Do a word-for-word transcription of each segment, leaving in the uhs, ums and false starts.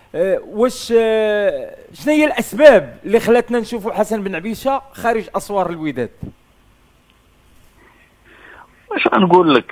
أه واش أه شنو هي الاسباب اللي خلاتنا نشوفوا حسن بن عبيشه خارج اسوار الوداد؟ واش غنقول لك؟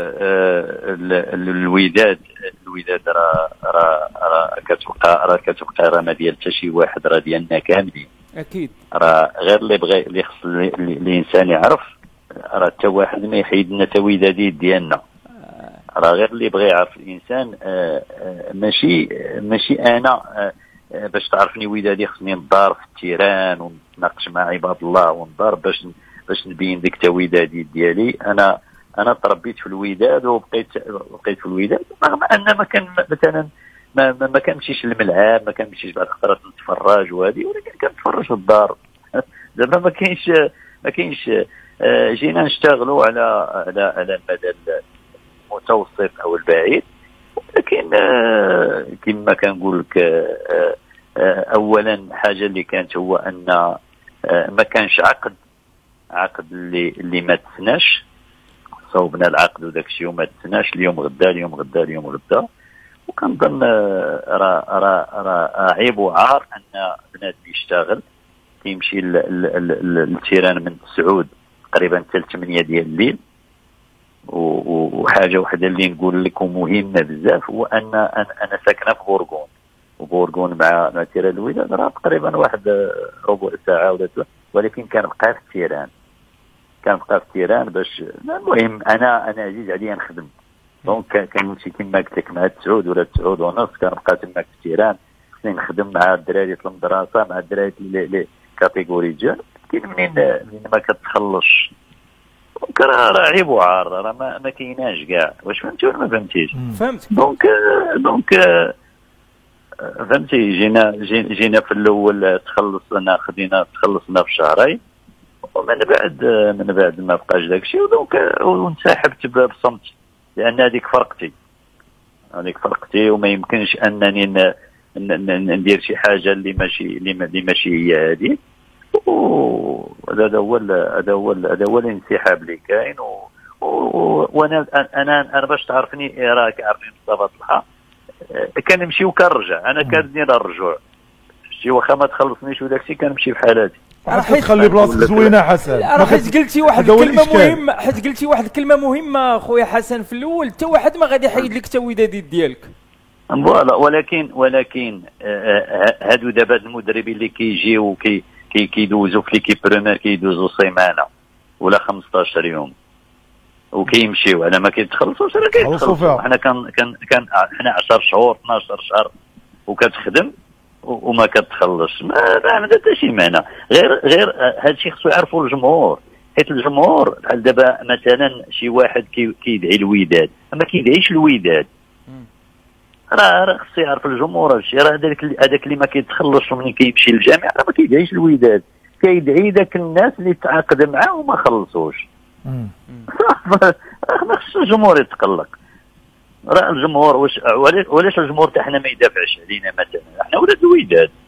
الوداد الوداد راه راه راه كتبقى راه كتبقى راه ما ديال حتى شي واحد، راه ديالنا كاملين اكيد. راه غير اللي بغى اللي خص الانسان يعرف، راه حتى واحد ما يحيد لنا وداديت ديالنا. راه غير اللي بغى يعرف الانسان. ماشي ماشي انا باش تعرفني ودادي خصني نضارب في التيران ونتناقش مع عباد الله ونضارب باش باش نبين ديك التوداديت ديالي. انا انا تربيت في الوداد وبقيت بقيت في الوداد، رغم ان ما كان مثلا ما ما, ما كنمشيش للملعب، ما كنمشيش بعض الخطرات نتفرج وهذه، ولكن كنتفرج في الدار. دابا ما كاينش ما كاينش جينا نشتغلوا على على على المدى المتوسط او البعيد، ولكن كما كنقول لك اولا حاجه اللي كانت هو ان ما كانش عقد عقد اللي اللي ما تسناش. صوبنا العقد وداك الشيء وما تسناش، اليوم غدا اليوم غدا اليوم غدا. وكنظن راه راه راه عيب وعار ان بنادم يشتغل كيمشي للتيران من تسعود تقريبا حتى ثمانية ديال الليل. وحاجه وحده اللي نقول لكم مهمه بزاف هو ان انا ساكنه في بورغون، وبورغون مع مع تيران الوداد راه تقريبا واحد ربع ساعه ولا، ولكن كنبقى في التيران كنبقى في التيران باش المهم انا انا عزيز عليا نخدم. دونك كنمشي كما قلت لك مع التسعود ولا التسعود ونص، كنبقى تما في التيران خصني نخدم مع الدراري في المدرسه، مع الدراري اللي كاتيجوري جون. كاين منين منين ما كتخلصش دونك راه عيب وعار، راه ما, ما كايناش كاع. واش فهمتي ولا ما فهمتيش؟ فهمت. دونك دونك فهمتي جينا جينا في الاول تخلصنا خدينا تخلصنا في شهرين، ومن بعد من بعد ما بقاش داكشي ودونك وانسحبت بصمت، لان هذيك فرقتي هذيك فرقتي وما يمكنش انني ندير شي حاجه اللي ماشي اللي ماشي هي هذه. وهذا هو هذا هو هذا هو الانسحاب اللي كاين. وانا انا انا باش تعرفني راك عارفين مصطفى طلحه كنمشي وكنرجع. انا كندير الرجوع شي واخا ما تخلصنيش وداكشي كنمشي بحالاتي. راح تخلي بلاصتك زوينه حسن. راه حيت قلتي واحد الكلمه مهمه حيت قلتي واحد الكلمه مهمه خويا حسن في الاول، حتى واحد ما غادي يحيد لك التوداديت ديالك. فوالا ولكن ولكن هادو دابا المدربين اللي كيجيو وكي كي كيدوزوا في ليكيب بريمير كيدوزوا سيمانه ولا خمسطاش يوم وكيمشيو على ما كيتخلصوش. راه كيتخلصوا. حنا كان كان كان حنا عشرة شهور اثناش شهر وكتخدم وما كتخلصش، ما عندها حتى شي معنى. غير غير هادشي خصو يعرفوا الجمهور، حيت الجمهور بحال دابا مثلا شي واحد كيدعي الوداد ما كيدعيش الوداد. راه راه خصو يعرف الجمهور هادشي. راه هذاك هذاك اللي ما كيتخلصش ومنين كيمشي للجامع راه ما كيدعيش الوداد، كيدعي داك الناس اللي تعاقد معاه وما خلصوش. ما خصش الجمهور يتقلق. راه الجمهور واش ولاش الجمهور تاعنا ما يدافعش علينا مثلا؟ احنا ولاد الوداد.